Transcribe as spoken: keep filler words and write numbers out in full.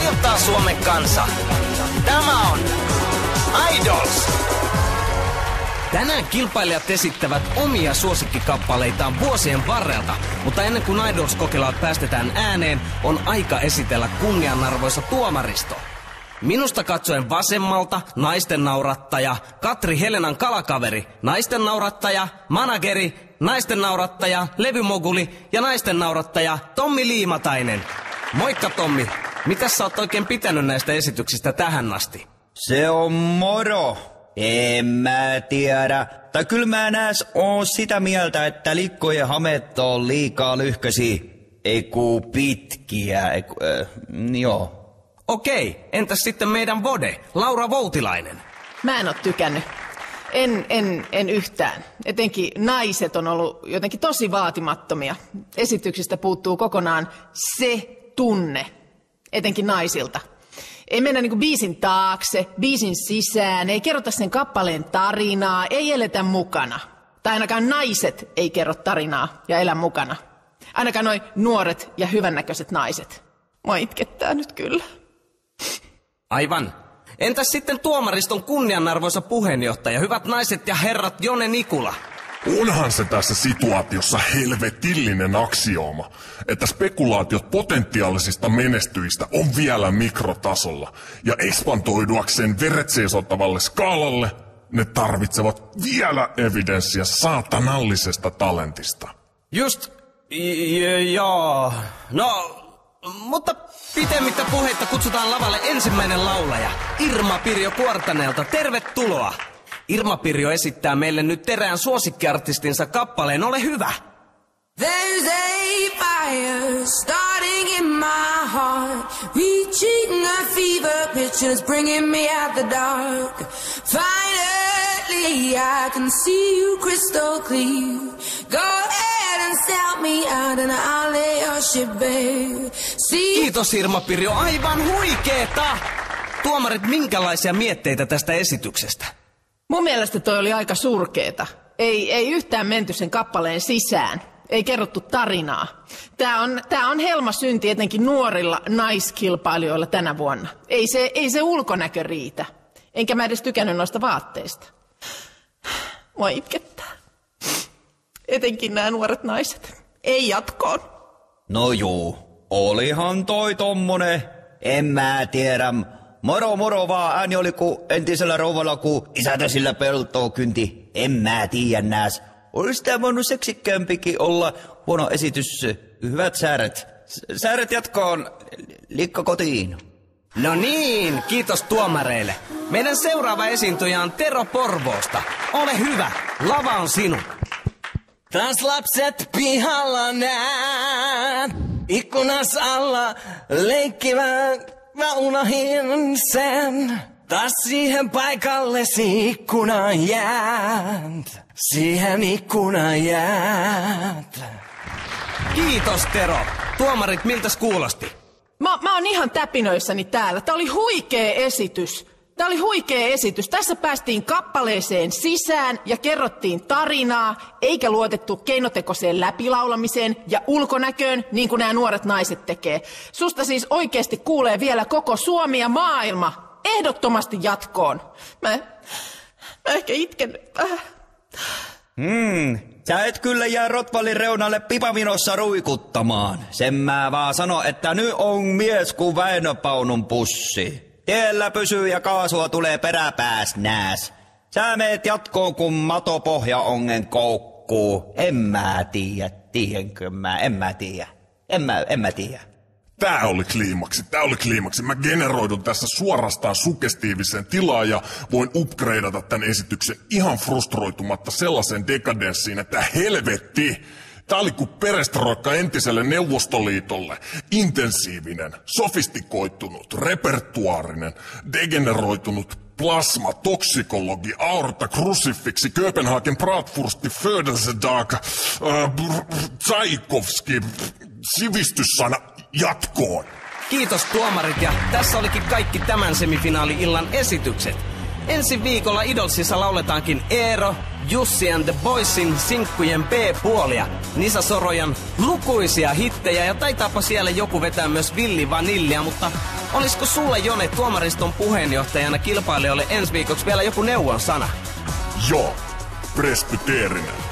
Rajoittaa Suomen kansa. Tämä on Idols. Tänään kilpailijat esittävät omia suosikkikappaleitaan vuosien varrelta, mutta ennen kuin Idols-kokelaat päästetään ääneen, on aika esitellä kunnianarvoisa tuomaristo. Minusta katsoen vasemmalta naisten naurattaja, Katri Helenan kalakaveri, naisten naurattaja, manageri, naisten naurattaja, levymoguli ja naisten naurattaja Tommi Liimatainen. Moikka Tommi, mitäs sä oot oikein pitänyt näistä esityksistä tähän asti? Se on moro. En mä tiedä. Tai kyllä mä enääs oon sitä mieltä, että likkojen hamet on liikaa lyhkäisiä. Eiku pitkiä, eiku, äh, joo. Okei, entäs sitten meidän Vode, Laura Voutilainen? Mä en oo tykännyt. En, en, en yhtään. Etenkin naiset on ollut jotenkin tosi vaatimattomia. Esityksistä puuttuu kokonaan se tunne, etenkin naisilta. Ei mennä niinku biisin taakse, biisin sisään, ei kerrota sen kappaleen tarinaa, ei eletä mukana. Tai ainakaan naiset ei kerro tarinaa ja elä mukana. Ainakaan noi nuoret ja hyvännäköiset naiset. Mua itkettää nyt kyllä. Aivan. Entäs sitten tuomariston kunnianarvoisa puheenjohtaja, hyvät naiset ja herrat Jone Nikula? Onhan se tässä situaatiossa helvetillinen aksiooma, että spekulaatiot potentiaalisista menestyjistä on vielä mikrotasolla, ja ekspantoiduakseen veret seisottavalle skaalalle ne tarvitsevat vielä evidenssiä saatanallisesta talentista. Just, j- joo, no, mutta pitemmittä puheitta kutsutaan lavalle ensimmäinen laulaja, Irma Pirjo Kuortaneelta, tervetuloa! Irma Pirjo esittää meille nyt terään suosikkiartistinsa kappaleen, ole hyvä! There's a fire starting in my heart, reaching a fever pitch and it's bringing me out the dark. Finally I can see you crystal clear. Go ahead and sell me out and I'll lay your ship bare. See... Kiitos Irma Pirjo, aivan huikeeta! Tuomarit, minkälaisia mietteitä tästä esityksestä? Mun mielestä toi oli aika surkeeta. Ei, ei yhtään menty sen kappaleen sisään. Ei kerrottu tarinaa. Tää on, tää on helmasynti etenkin nuorilla naiskilpailijoilla tänä vuonna. Ei se, ei se ulkonäkö riitä. Enkä mä edes tykännyt noista vaatteista. Mua itkettää. Etenkin nämä nuoret naiset. Ei jatkoon. No juu, olihan toi tommonen. En mä tiedä. Moro moro vaan, ääni oli ku entisellä rouvalla, ku isätä sillä peltoa kynti. En mä tiedä nääs. Olis tää voinut seksikkäämpikin olla huono esitys. Hyvät sääret. Sääret jatkoon. Likka kotiin. No niin, kiitos tuomareille. Meidän seuraava esiintyjä on Tero Porvoosta. Ole hyvä, lava on sinun. Taas lapset pihalla näet, ikkunas alla leikkivän. Mä unohin sen, taas siihen paikallesi ikkunan jäät. Siihen ikkunan jäät. Kiitos Tero. Tuomarit, miltäs kuulosti? Mä, mä oon ihan täpinöissäni täällä. Tää oli huikea esitys. Tää oli huikea esitys. Tässä päästiin kappaleeseen sisään ja kerrottiin tarinaa, eikä luotettu keinotekoiseen läpilaulamiseen ja ulkonäköön, niin kuin nämä nuoret naiset tekee. Susta siis oikeasti kuulee vielä koko Suomi ja maailma. Ehdottomasti jatkoon. Mä, mä ehkä itken vähän. Hmm, sä et kyllä jää Rotvallin reunalle pipavinossa ruikuttamaan. Sen mä vaan sano, että nyt on mies kuin Väinö Paunun pussi. Tiellä pysyy ja kaasua tulee peräpääs nääs. Sä meet jatkoon kun matopohja ongen koukkuu. En mä tiedä, tiedänkö mä, en mä tiedä. En mä, en mä tiedä. Tää oli kliimaksi, tää oli kliimaksi. Mä generoidun tässä suorastaan sugestiiviseen tilaan ja voin upgradeata tän esityksen ihan frustroitumatta sellaiseen dekadenssiin, että helvetti! Tää oli kuin perestroikka entiselle Neuvostoliitolle. Intensiivinen, sofistikoitunut, repertuaarinen, degeneroitunut plasma, toksikologi, aorta, krusifiksi, Kööpenhagen, Bratwursti, Födelsedag, äh, Tchaikovsky, sivistyssana jatkoon. Kiitos tuomarit ja tässä olikin kaikki tämän semifinaali-illan esitykset. Ensi viikolla Idolsissa lauletaankin Eero, Jussi and the Boysin sinkkujen B-puolia, Nisa Sorojan lukuisia hittejä ja taitaapa siellä joku vetää myös Villi Vanillia, mutta olisiko sulle, Jone, tuomariston puheenjohtajana kilpailijoille ensi viikoksi vielä joku neuvon sana? Joo, presbyteerinen.